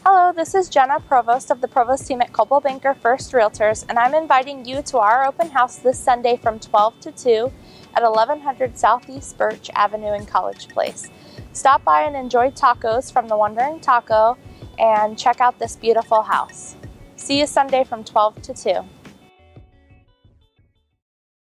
Hello, this is Jenna, Provost of the Provost team at Coldwell Banker First Realtors, and I'm inviting you to our open house this Sunday from 12 to 2 at 1100 Southeast Birch Avenue in College Place. Stop by and enjoy tacos from the Wandering Taco and check out this beautiful house. See you Sunday from 12 to 2.